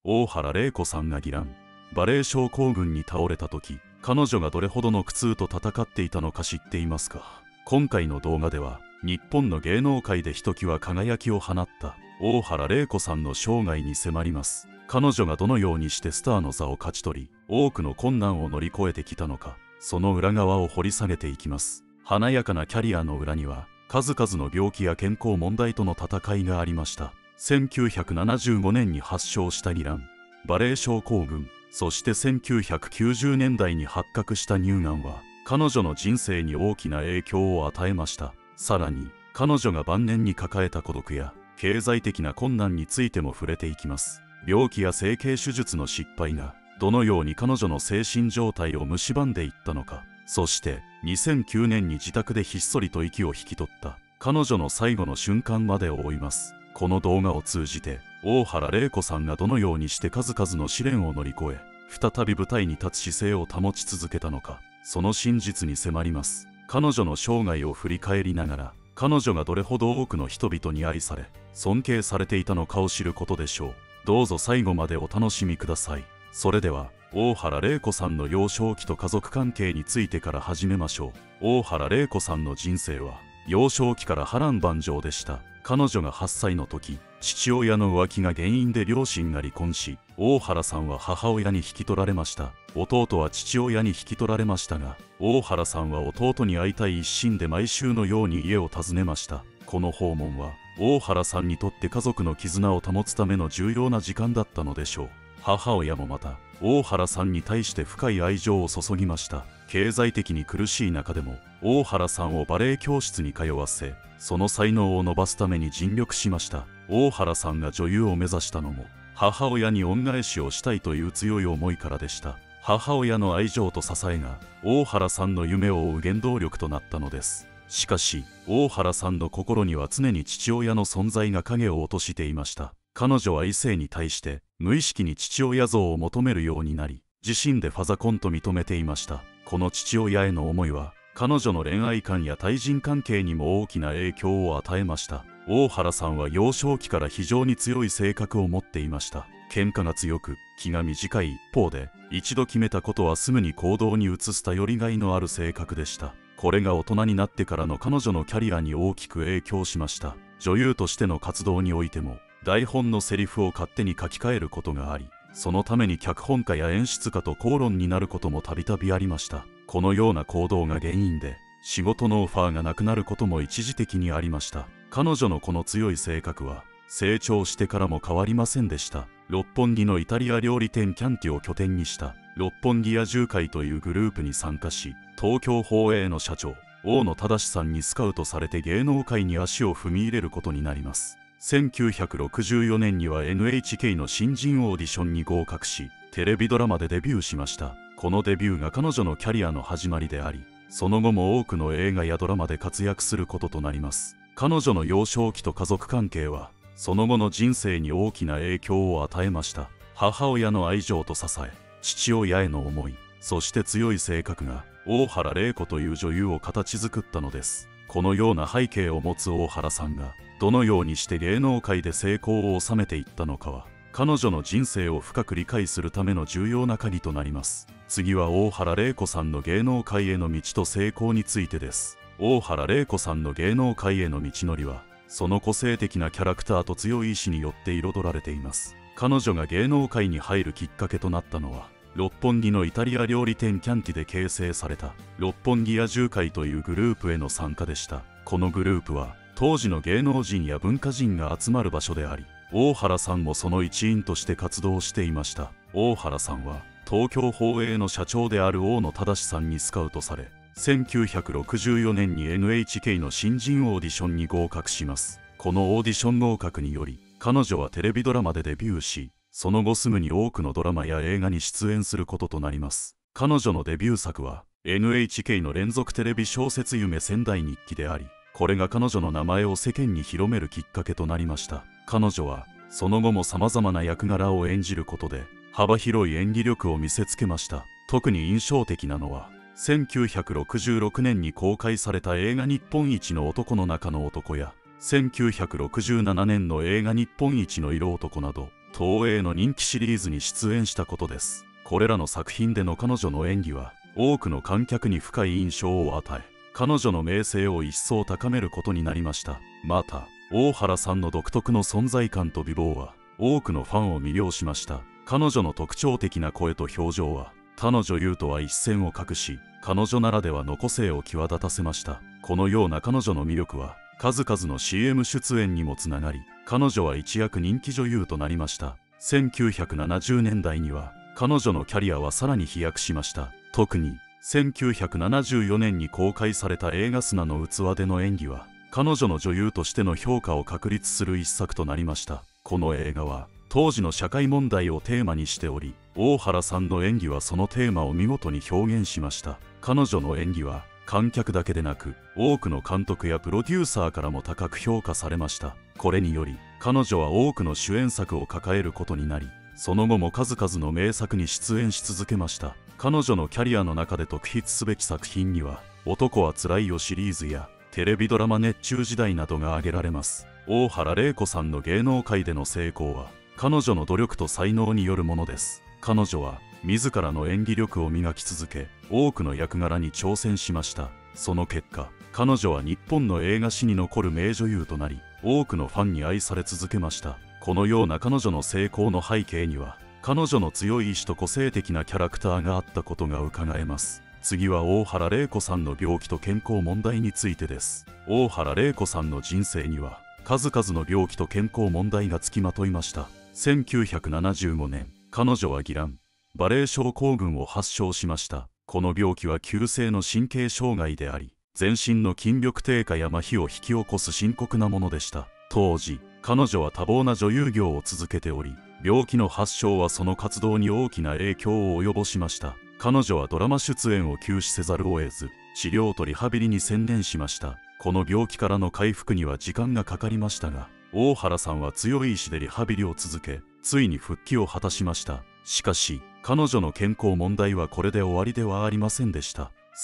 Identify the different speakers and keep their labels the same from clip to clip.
Speaker 1: 大原麗子さんがギラン・バレー症候群に倒れた時、彼女がどれほどの苦痛と戦っていたのか知っていますか？今回の動画では日本の芸能界でひときわ輝きを放った大原麗子さんの生涯に迫ります。彼女がどのようにしてスターの座を勝ち取り、多くの困難を乗り越えてきたのか、その裏側を掘り下げていきます。華やかなキャリアの裏には数々の病気や健康問題との戦いがありました。1975年に発症したギラン・バレー症候群、そして1990年代に発覚した乳がんは彼女の人生に大きな影響を与えました。さらに彼女が晩年に抱えた孤独や経済的な困難についても触れていきます。病気や整形手術の失敗がどのように彼女の精神状態を蝕んでいったのか、そして2009年に自宅でひっそりと息を引き取った彼女の最後の瞬間までを追います。この動画を通じて大原麗子さんがどのようにして数々の試練を乗り越え、再び舞台に立つ姿勢を保ち続けたのか、その真実に迫ります。彼女の生涯を振り返りながら、彼女がどれほど多くの人々に愛され尊敬されていたのかを知ることでしょう。どうぞ最後までお楽しみください。それでは大原麗子さんの幼少期と家族関係についてから始めましょう。大原麗子さんの人生は幼少期から波乱万丈でした。彼女が8歳の時、父親の浮気が原因で両親が離婚し、大原さんは母親に引き取られました。弟は父親に引き取られましたが、大原さんは弟に会いたい一心で毎週のように家を訪ねました。この訪問は大原さんにとって家族の絆を保つための重要な時間だったのでしょう。母親もまた大原さんに対して深い愛情を注ぎました。経済的に苦しい中でも大原さんをバレエ教室に通わせ、その才能を伸ばすために尽力しました。大原さんが女優を目指したのも母親に恩返しをしたいという強い思いからでした。母親の愛情と支えが大原さんの夢を追う原動力となったのです。しかし大原さんの心には常に父親の存在が影を落としていました。彼女は異性に対して無意識に父親像を求めるようになり、自身でファザコンと認めていました。この父親への思いは彼女の恋愛観や対人関係にも大きな影響を与えました。大原さんは幼少期から非常に強い性格を持っていました。喧嘩が強く気が短い一方で、一度決めたことはすぐに行動に移す頼りがいのある性格でした。これが大人になってからの彼女のキャリアに大きく影響しました。女優としての活動においても台本のセリフを勝手に書き換えることがあり、そのために脚本家や演出家と口論になることもたびたびありました。このような行動が原因で仕事のオファーがなくなることも一時的にありました。彼女のこの強い性格は成長してからも変わりませんでした。六本木のイタリア料理店キャンティを拠点にした六本木野獣会というグループに参加し、東京放映の社長大野忠さんにスカウトされて芸能界に足を踏み入れることになります。1964年には NHK の新人オーディションに合格し、テレビドラマでデビューしました。このデビューが彼女のキャリアの始まりであり、その後も多くの映画やドラマで活躍することとなります。彼女の幼少期と家族関係はその後の人生に大きな影響を与えました。母親の愛情と支え、父親への思い、そして強い性格が大原麗子という女優を形作ったのです。このような背景を持つ大原さんがどのようにして芸能界で成功を収めていったのかは、彼女の人生を深く理解するための重要な鍵となります。次は大原麗子さんの芸能界への道と成功についてです。大原麗子さんの芸能界への道のりは、その個性的なキャラクターと強い意志によって彩られています。彼女が芸能界に入るきっかけとなったのは、六本木のイタリア料理店キャンティで形成された六本木野獣会というグループへの参加でした。このグループは当時の芸能人や文化人が集まる場所であり、大原さんもその一員として活動していました。大原さんは東京放映の社長である大野忠さんにスカウトされ、1964年に NHK の新人オーディションに合格します。このオーディション合格により彼女はテレビドラマでデビューし、その後すぐに多くのドラマや映画に出演することとなります。彼女のデビュー作は NHK の連続テレビ小説夢仙台日記であり、これが彼女の名前を世間に広めるきっかけとなりました。彼女はその後も様々な役柄を演じることで幅広い演技力を見せつけました。特に印象的なのは1966年に公開された映画日本一の男の中の男や1967年の映画日本一の色男など、 東映の人気シリーズに出演したことです。これらの作品での彼女の演技は多くの観客に深い印象を与え、彼女の名声を一層高めることになりました。また大原さんの独特の存在感と美貌は多くのファンを魅了しました。彼女の特徴的な声と表情は他の女優とは一線を画し、彼女ならではの個性を際立たせました。このような彼女の魅力は数々の CM 出演にもつながり、彼女は一躍人気女優となりました。1970年代には彼女のキャリアはさらに飛躍しました。特に1974年に公開された映画砂の器での演技は彼女の女優としての評価を確立する一作となりました。この映画は当時の社会問題をテーマにしており、大原さんの演技はそのテーマを見事に表現しました。彼女の演技は観客だけでなく多くの監督やプロデューサーからも高く評価されました。これにより彼女は多くの主演作を抱えることになり、その後も数々の名作に出演し続けました。彼女のキャリアの中で特筆すべき作品には男はつらいよシリーズやテレビドラマ熱中時代などが挙げられます。大原麗子さんの芸能界での成功は彼女の努力と才能によるものです。彼女は自らの演技力を磨き続け、多くの役柄に挑戦しました。その結果、彼女は日本の映画史に残る名女優となり、多くのファンに愛され続けました。このような彼女の成功の背景には、彼女の強い意志と個性的なキャラクターがあったことが伺えます。次は大原麗子さんの病気と健康問題についてです。大原麗子さんの人生には数々の病気と健康問題がつきまといました。1975年、彼女はギラン・バレー症候群を発症しました。この病気は急性の神経障害であり、全身の筋力低下や麻痺を引き起こす深刻なものでした。当時、彼女は多忙な女優業を続けており、病気の発症はその活動に大きな影響を及ぼしました。彼女はドラマ出演を休止せざるを得ず、治療とリハビリに専念しました。この病気からの回復には時間がかかりましたが、大原さんは強い意志でリハビリを続け、ついに復帰を果たしました。しかし、彼女の健康問題はこれで終わりではありませんでした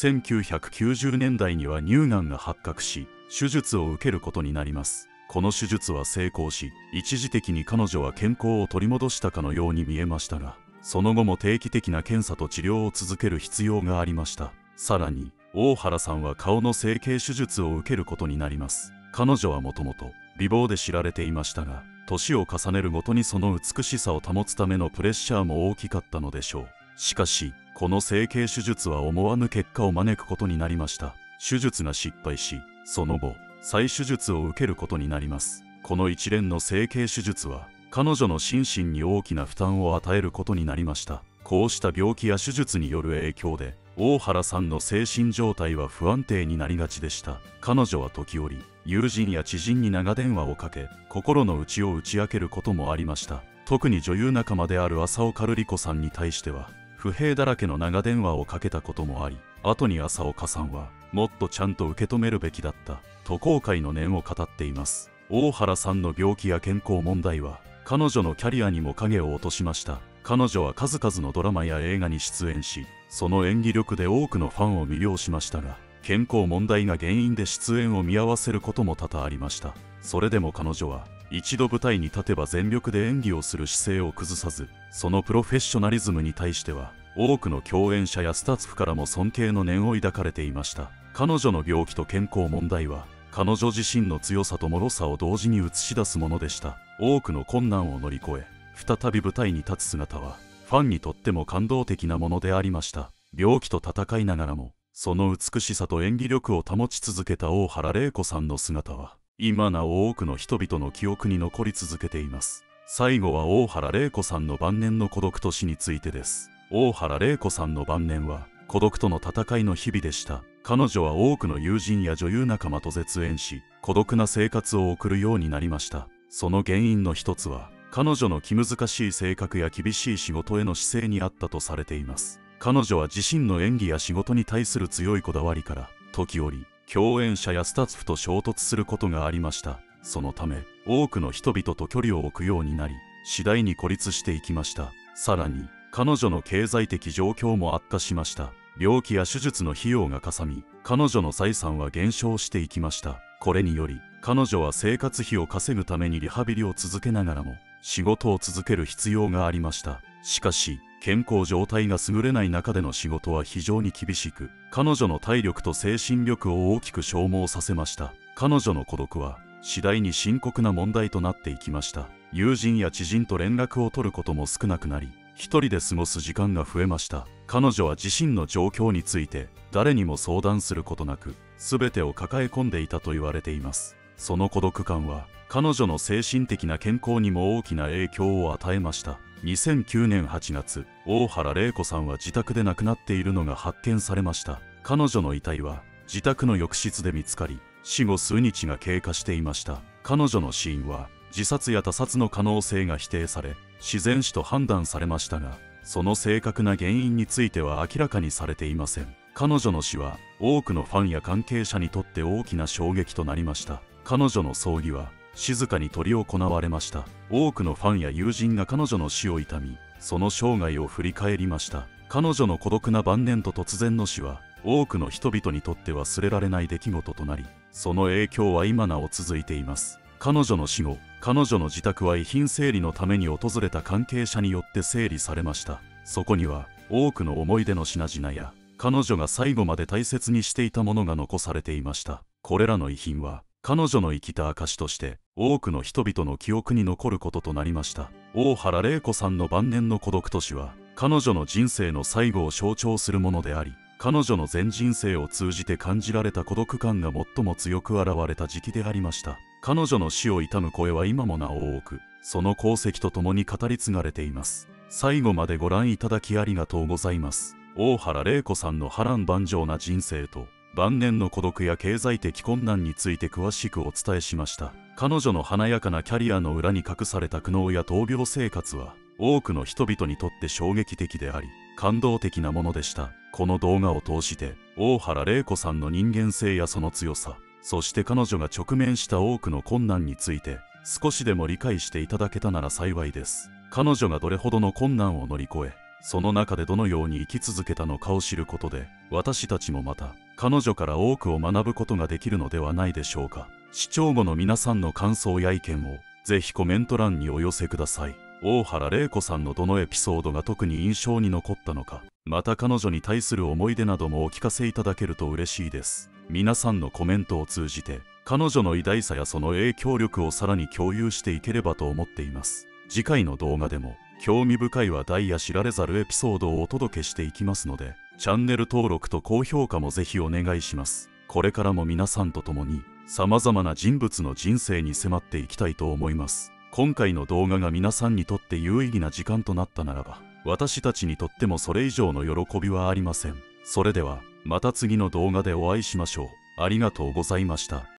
Speaker 1: 。1990年代には乳がんが発覚し、手術を受けることになります。この手術は成功し、一時的に彼女は健康を取り戻したかのように見えましたが、その後も定期的な検査と治療を続ける必要がありました。さらに、大原さんは顔の整形手術を受けることになります。彼女はもともと美貌で知られていましたが、年を重ねるごとにその美しさを保つためのプレッシャーも大きかったのでしょう。しかし、この整形手術は思わぬ結果を招くことになりました。手術が失敗し、その後、再手術を受けることになります。この一連の整形手術は、彼女の心身に大きな負担を与えることになりました。こうした病気や手術による影響で、大原さんの精神状態は不安定になりがちでした。彼女は時折、友人や知人に長電話をかけ、心の内を打ち明けることもありました。特に女優仲間である浅岡瑠璃子さんに対しては、不平だらけの長電話をかけたこともあり、後に浅岡さんは、もっとちゃんと受け止めるべきだった、と後悔の念を語っています。大原さんの病気や健康問題は、彼女のキャリアにも影を落としました。彼女は数々のドラマや映画に出演し、その演技力で多くのファンを魅了しましたが、健康問題が原因で出演を見合わせることも多々ありました。それでも彼女は、一度舞台に立てば全力で演技をする姿勢を崩さず、そのプロフェッショナリズムに対しては、多くの共演者やスタッフからも尊敬の念を抱かれていました。彼女の病気と健康問題は、彼女自身の強さと脆さを同時に映し出すものでした。多くの困難を乗り越え、再び舞台に立つ姿は、ファンにとっても感動的なものでありました。病気と戦いながらも、その美しさと演技力を保ち続けた大原麗子さんの姿は、今なお多くの人々の記憶に残り続けています。最後は大原麗子さんの晩年の孤独と死についてです。大原麗子さんの晩年は、孤独との戦いの日々でした。彼女は多くの友人や女優仲間と絶縁し、孤独な生活を送るようになりました。その原因の一つは、彼女の気難しい性格や厳しい仕事への姿勢にあったとされています。彼女は自身の演技や仕事に対する強いこだわりから、時折、共演者やスタッフと衝突することがありました。そのため、多くの人々と距離を置くようになり、次第に孤立していきました。さらに、彼女の経済的状況も悪化しました。病気や手術の費用がかさみ、彼女の財産は減少していきました。これにより、彼女は生活費を稼ぐためにリハビリを続けながらも、 仕事を続ける必要がありました。しかし健康状態が優れない中での仕事は非常に厳しく、彼女の体力と精神力を大きく消耗させました。彼女の孤独は次第に深刻な問題となっていきました。友人や知人と連絡を取ることも少なくなり、一人で過ごす時間が増えました。彼女は自身の状況について誰にも相談することなく、全てを抱え込んでいたと言われています。その孤独感は彼女の精神的な健康にも大きな影響を与えました。2009年8月、大原玲子さんは自宅で亡くなっているのが発見されました。彼女の遺体は自宅の浴室で見つかり、死後数日が経過していました。彼女の死因は自殺や他殺の可能性が否定され、自然死と判断されましたが、その正確な原因については明らかにされていません。彼女の死は多くのファンや関係者にとって大きな衝撃となりました。彼女の葬儀は静かに執り行われました。多くのファンや友人が彼女の死を悼み、その生涯を振り返りました。彼女の孤独な晩年と突然の死は多くの人々にとって忘れられない出来事となり、その影響は今なお続いています。彼女の死後、彼女の自宅は遺品整理のために訪れた関係者によって整理されました。そこには多くの思い出の品々や彼女が最後まで大切にしていたものが残されていました。これらの遺品は彼女の生きた証として多くの人々の記憶に残ることとなりました。大原玲子さんの晩年の孤独と死は彼女の人生の最後を象徴するものであり、彼女の全人生を通じて感じられた孤独感が最も強く現れた時期でありました。彼女の死を悼む声は今もなお多く、その功績とともに語り継がれています。最後までご覧いただきありがとうございます。大原玲子さんの波乱万丈な人生と晩年の孤独や経済的困難について詳しくお伝えしました。彼女の華やかなキャリアの裏に隠された苦悩や闘病生活は多くの人々にとって衝撃的であり、感動的なものでした。この動画を通して大原玲子さんの人間性やその強さ、そして彼女が直面した多くの困難について少しでも理解していただけたなら幸いです。彼女がどれほどの困難を乗り越え、その中でどのように生き続けたのかを知ることで、私たちもまた彼女から多くを学ぶことができるのではないでしょうか。視聴後の皆さんの感想や意見をぜひコメント欄にお寄せください。大原玲子さんのどのエピソードが特に印象に残ったのか、また彼女に対する思い出などもお聞かせいただけると嬉しいです。皆さんのコメントを通じて彼女の偉大さやその影響力をさらに共有していければと思っています。次回の動画でも興味深い話題や知られざるエピソードをお届けしていきますので、チャンネル登録と高評価もぜひお願いします。これからも皆さんと共に様々な人物の人生に迫っていきたいと思います。今回の動画が皆さんにとって有意義な時間となったならば、私たちにとってもそれ以上の喜びはありません。それではまた次の動画でお会いしましょう。ありがとうございました。